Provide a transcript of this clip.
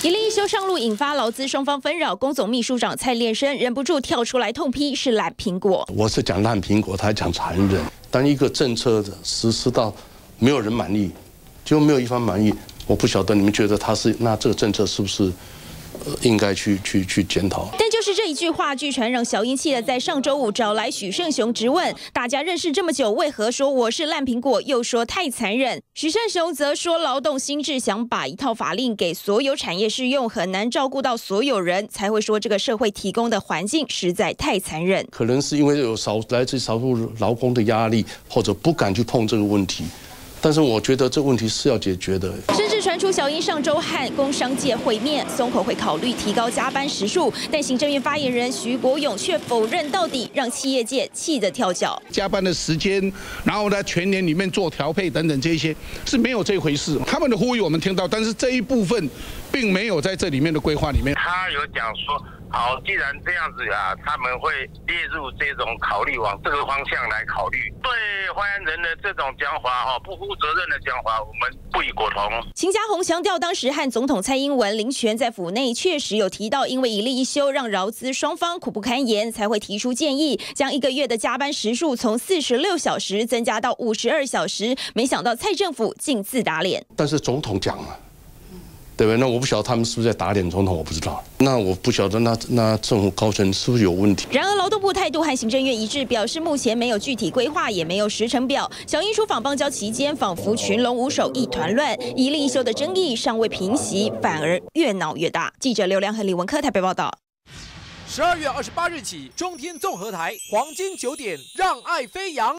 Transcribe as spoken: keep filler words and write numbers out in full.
一例一休上路，引发劳资双方纷扰。工总秘书长蔡炼生忍不住跳出来痛批是烂苹果。 我是讲烂苹果，他还讲残忍。当一个政策实施到没有人满意，就没有一方满意，我不晓得你们觉得他是那这个政策是不是？ 呃，应该去去去检讨。 但就是这一句话，据传让小英气的在上周五找来许胜雄质问：大家认识这么久，为何说我是烂苹果？又说太残忍。许胜雄则说，劳动心智想把一套法令给所有产业适用，很难照顾到所有人，才会说这个社会提供的环境实在太残忍。 可能是因为有少来自少数劳工的压力，或者不敢去碰这个问题。 但是我觉得这个问题是要解决的。 甚至传出小英上周和工商界会面，松口会考虑提高加班时数，但行政院发言人徐国勇却否认到底，让企业界气得跳脚。 加班的时间，然后呢全年里面做调配等等这些是没有这回事。他们的呼吁我们听到，但是这一部分并没有在这里面的规划里面。 他有讲说。 好，既然这样子啊，他们会列入这种考虑，往这个方向来考虑。对发言人的这种讲法，哈，不负责任的讲法，我们不予苟同。 秦家宏强调，当时和总统蔡英文、林权在府内确实有提到，因为一例一休让劳资双方苦不堪言，才会提出建议，将一个月的加班时数从四十六小时增加到五十二小时。没想到蔡政府竟自打脸。 但是总统讲了。 对不对？那我不晓得他们是不是在打脸总统，我不知道。那我不晓得那那政府高层是不是有问题？ 然而，劳动部态度和行政院一致，表示目前没有具体规划，也没有时程表。小英出访邦交期间，仿佛群龙无首，一团乱。一例一休的争议尚未平息，反而越闹越大。记者刘良和李文科台北报道。 十二月二十八日起，中天综合台黄金九点，让爱飞扬。